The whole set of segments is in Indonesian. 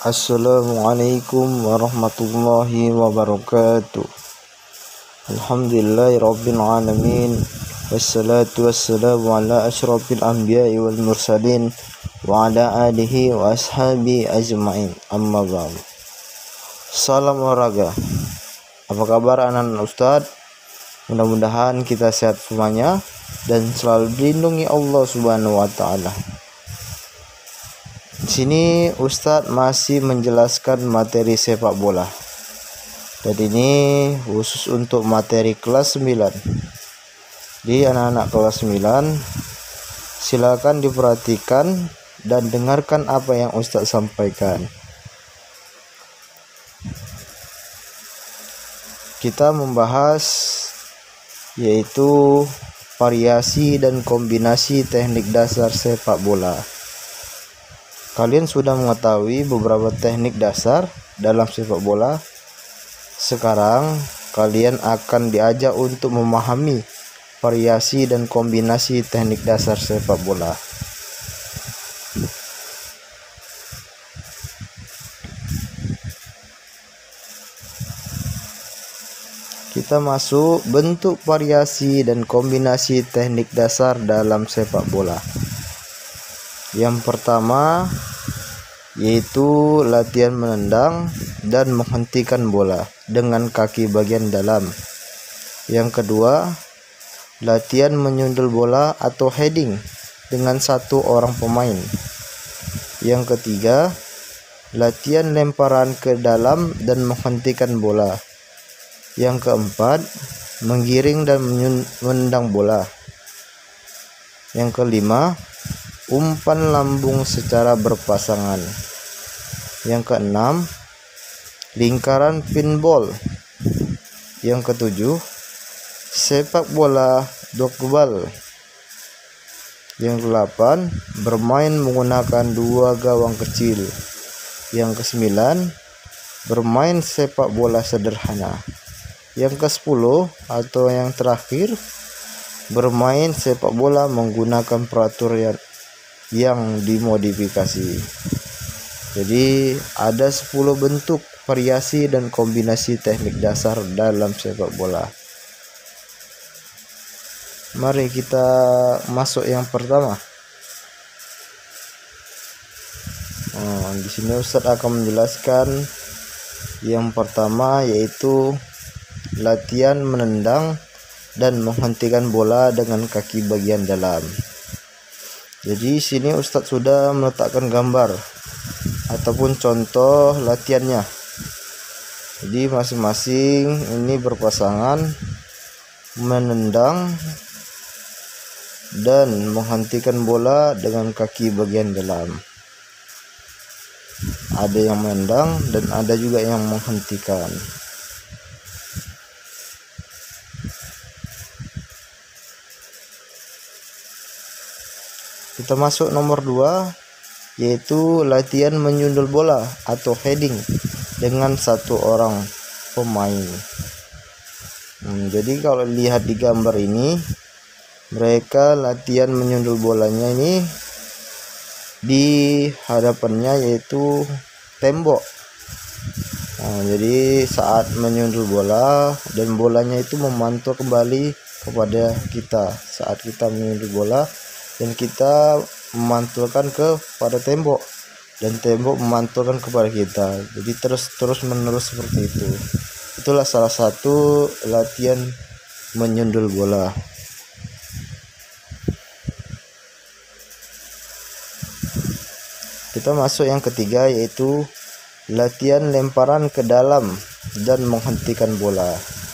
Assalamualaikum warahmatullahi wabarakatuh. Alhamdulillahirabbil alamin. Wassalatu wassalamu ala asyrafil anbiya'i wal mursalin wa ala alihi wa ashabi ajma'in. Amma ba'du. Salam olahraga. Apa kabar anak-anak Ustadz? Mudah-mudahan kita sehat semuanya dan selalu dilindungi Allah Subhanahu wa taala. Di sini Ustadz masih menjelaskan materi sepak bola. Dan ini khusus untuk materi kelas 9. Di anak-anak kelas 9, silakan diperhatikan dan dengarkan apa yang Ustadz sampaikan. Kita membahas yaitu variasi dan kombinasi teknik dasar sepak bola. Kalian sudah mengetahui beberapa teknik dasar dalam sepak bola. Sekarang kalian akan diajak untuk memahami variasi dan kombinasi teknik dasar sepak bola. Kita masuk bentuk variasi dan kombinasi teknik dasar dalam sepak bola. Yang pertama yaitu latihan menendang dan menghentikan bola dengan kaki bagian dalam. Yang kedua, latihan menyundul bola atau heading dengan satu orang pemain. Yang ketiga, latihan lemparan ke dalam dan menghentikan bola. Yang keempat, menggiring dan menendang bola. Yang kelima, umpan lambung secara berpasangan. Yang keenam, lingkaran pinball. Yang ketujuh, sepak bola dokbal. Yang kedelapan, bermain menggunakan dua gawang kecil. Yang kesembilan, bermain sepak bola sederhana. Yang ke-10 atau yang terakhir, bermain sepak bola menggunakan peraturan yang dimodifikasi. Jadi ada 10 bentuk variasi dan kombinasi teknik dasar dalam sepak bola. Mari kita masuk yang pertama. Di sini Ustadz akan menjelaskan yang pertama yaitu latihan menendang dan menghentikan bola dengan kaki bagian dalam. Jadi sini Ustadz sudah meletakkan gambar ataupun contoh latihannya. Jadi masing-masing ini berpasangan menendang dan menghentikan bola dengan kaki bagian dalam. Ada yang menendang dan ada juga yang menghentikan. Kita masuk nomor 2 yaitu latihan menyundul bola atau heading dengan satu orang pemain. Jadi kalau lihat di gambar ini, mereka latihan menyundul bolanya ini di hadapannya yaitu tembok. Jadi saat menyundul bola dan bolanya itu memantul kembali kepada kita saat kita menyundul bola, dan kita memantulkan kepada tembok dan tembok memantulkan kepada kita. Jadi terus menerus seperti itu. Itulah salah satu latihan menyundul bola. Kita masuk yang ketiga yaitu latihan lemparan ke dalam dan menghentikan bola.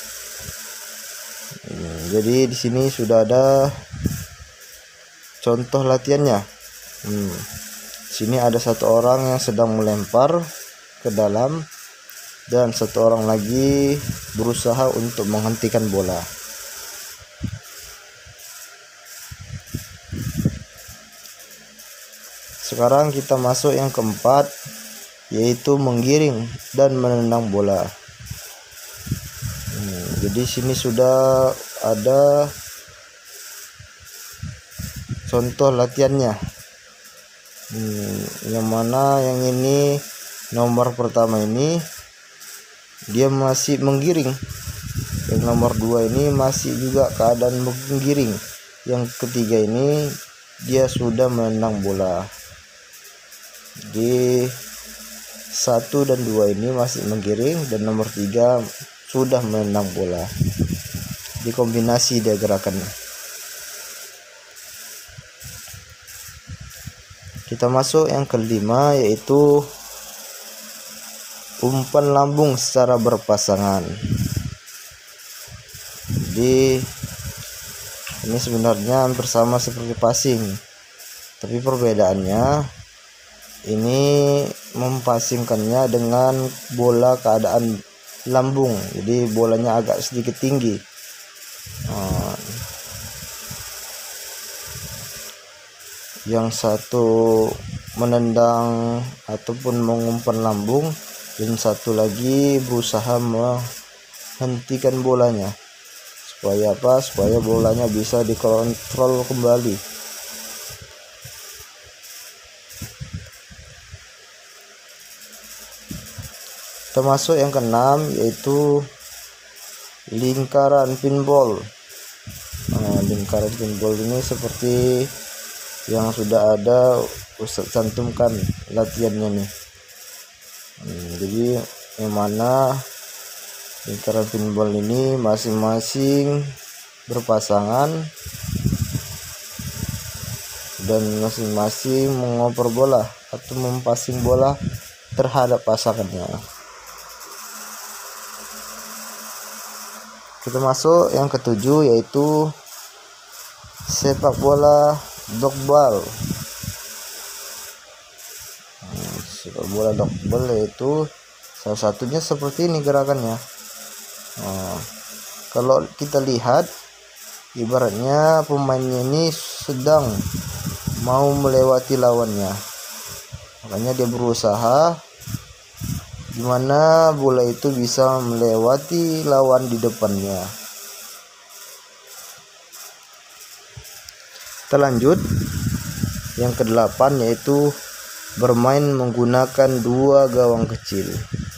Jadi di sini sudah ada contoh latihannya. Sini ada satu orang yang sedang melempar ke dalam dan satu orang lagi berusaha untuk menghentikan bola. Sekarang kita masuk yang keempat yaitu menggiring dan menendang bola. Jadi sini sudah ada contoh latihannya. Yang mana yang ini nomor pertama ini dia masih menggiring, yang nomor 2 ini masih juga keadaan menggiring, yang ketiga ini dia sudah menendang bola. Di 1 dan 2 ini masih menggiring, dan nomor 3 sudah menendang bola. Dikombinasi dia gerakannya. Kita masuk yang kelima, yaitu umpan lambung secara berpasangan. Jadi ini sebenarnya hampir sama seperti passing, tapi perbedaannya ini mempasingkannya dengan bola keadaan lambung, jadi bolanya agak sedikit tinggi. Yang satu menendang ataupun mengumpan lambung, dan satu lagi berusaha menghentikan bolanya. Supaya apa? Supaya bolanya bisa dikontrol kembali. Termasuk yang keenam, yaitu lingkaran pinball. Lingkaran pinball ini seperti yang sudah ada Ustadz cantumkan latihannya nih. Jadi yang mana lingkaran pinball ini masing-masing berpasangan dan masing-masing mengoper bola atau mempassing bola terhadap pasangannya. Kita masuk yang ketujuh, yaitu sepak bola dodgeball. Sepak bola dodgeball yaitu salah satunya seperti ini gerakannya. Kalau kita lihat, ibaratnya pemainnya ini sedang mau melewati lawannya, makanya dia berusaha gimana bola itu bisa melewati lawan di depannya. Kita lanjut yang ke-8, yaitu bermain menggunakan 2 gawang kecil.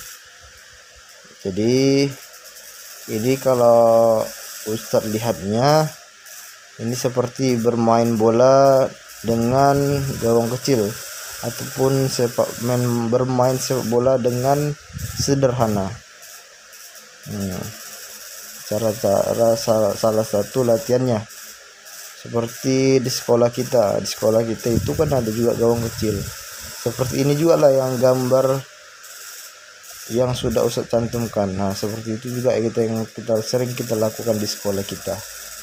Jadi ini kalau Ustadz lihatnya, ini seperti bermain bola dengan gawang kecil, ataupun bermain sepak bola dengan sederhana. Cara salah satu latihannya seperti di sekolah kita. Di sekolah kita itu kan ada juga gawang kecil. Seperti ini juga lah yang gambar yang sudah Ustadz cantumkan. Nah, seperti itu juga yang kita sering kita lakukan di sekolah kita.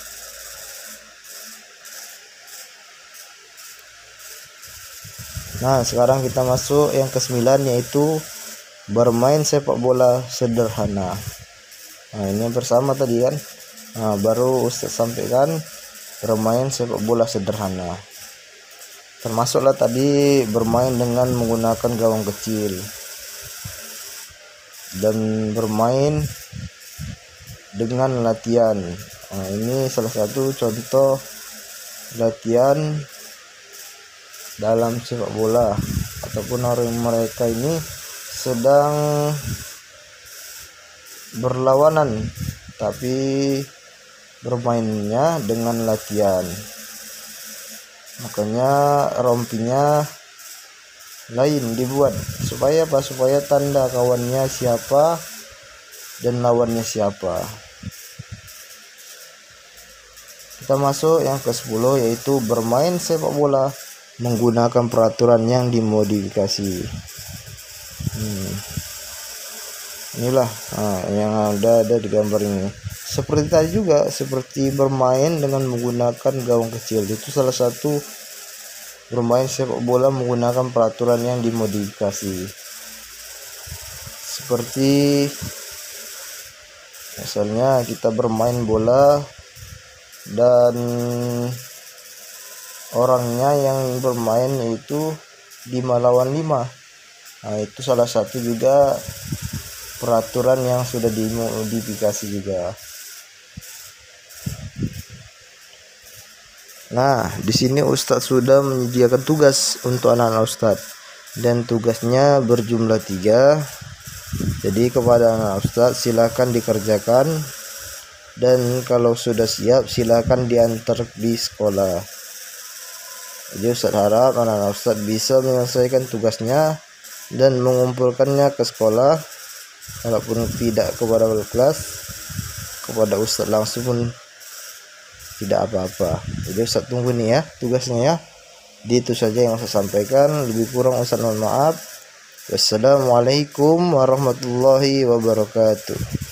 Nah, sekarang kita masuk yang ke-9, yaitu bermain sepak bola sederhana. Nah, ini bersama tadi kan. Nah, baru Ustadz sampaikan bermain sepak bola sederhana. Termasuklah tadi bermain dengan menggunakan gawang kecil dan bermain dengan latihan. Nah, ini salah satu contoh latihan dalam sepak bola, ataupun orang mereka ini sedang berlawanan tapi bermainnya dengan latihan. Makanya rompinya lain dibuat supaya apa? Supaya tanda kawannya siapa dan lawannya siapa. Kita masuk yang ke-10, yaitu bermain sepak bola menggunakan peraturan yang dimodifikasi. Inilah yang ada di gambar ini. Seperti tadi juga, seperti bermain dengan menggunakan gawang kecil, itu salah satu bermain sepak bola menggunakan peraturan yang dimodifikasi. Seperti misalnya kita bermain bola dan orangnya yang bermain itu 5 lawan 5. Nah, itu salah satu juga peraturan yang sudah dimodifikasi juga. Nah, di sini Ustadz sudah menyediakan tugas untuk anak-anak Ustadz. dan tugasnya berjumlah 3. Jadi kepada anak Ustadz silakan dikerjakan, dan kalau sudah siap silakan diantar di sekolah. Jadi Ustadz harap anak Ustadz bisa menyelesaikan tugasnya dan mengumpulkannya ke sekolah. Walaupun tidak kepada wali kelas, kepada Ustadz langsung pun tidak apa-apa. Jadi Ustadz tunggu nih ya tugasnya ya. Itu saja yang saya sampaikan, lebih kurang Ustadz mohon maaf. Wassalamualaikum warahmatullahi wabarakatuh.